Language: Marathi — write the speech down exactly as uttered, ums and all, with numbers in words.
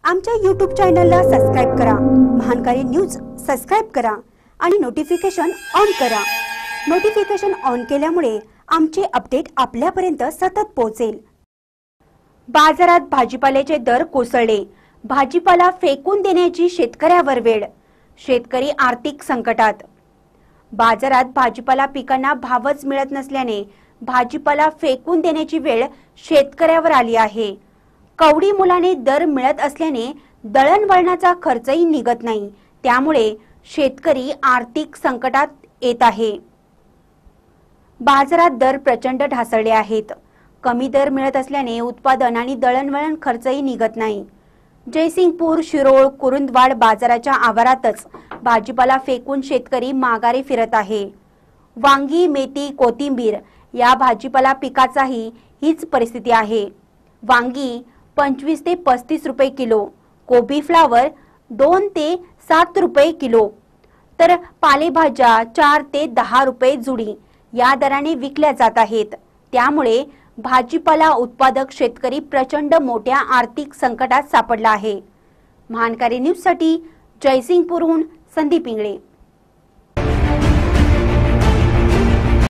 आमच्या यूट्यूब चॅनलला सबस्क्राइब करा, महानकारी न्यूज सबस्क्राइब करा आणि नोटिफिकेशन ऑन करा। नोटिफिकेशन ऑन केल्यामुळे आमचे अपडेट आपल्यापर्यंत सतत पोहोचेल। बाजारात भाजीपाल्याचे दर कोसळले, भाजीपाला फेकून देण्याची शेतकऱ्यावर वेळ, शेतकरी आर्थिक संकटात। बाजारात भाजीपाला पिकांना भावच मिळत नसल्याने भाजीपाला फेकून देण्याची वेळ शेतकऱ्यावर आली आहे। कवडी मुलाने दर मिळत असल्याने दळणवळणाचा खर्चही निघत नाही, त्यामुळे शेतकरी आर्थिक संकटात येत आहे। बाजारात दर प्रचंड ढासळले आहेत। कमी दर मिळत असल्याने उत्पादन आणि दळणवळण खर्चही निघत नाही। जयसिंगपूर, शिरोळ, कुरुंदवाड बाजाराच्या आवारातच भाजीपाला फेकून शेतकरी माघारी फिरत आहे। वांगी, मेथी, कोथिंबीर या भाजीपाला पिकाचाही हीच परिस्थिती आहे। वांगी पंचवीस ते पस्तीस रुपये किलो, कोबी फ्लावर दोन ते सात रुपये किलो, तर पालेभाज्या चार ते दहा रुपये जुडी या दराने विकल्या जात आहेत। त्यामुळे भाजीपाला उत्पादक शेतकरी प्रचंड मोठ्या आर्थिक संकटात सापडला आहे। महानकारी न्यूज साठी जयसिंगपूरहून संदीप इंगळे।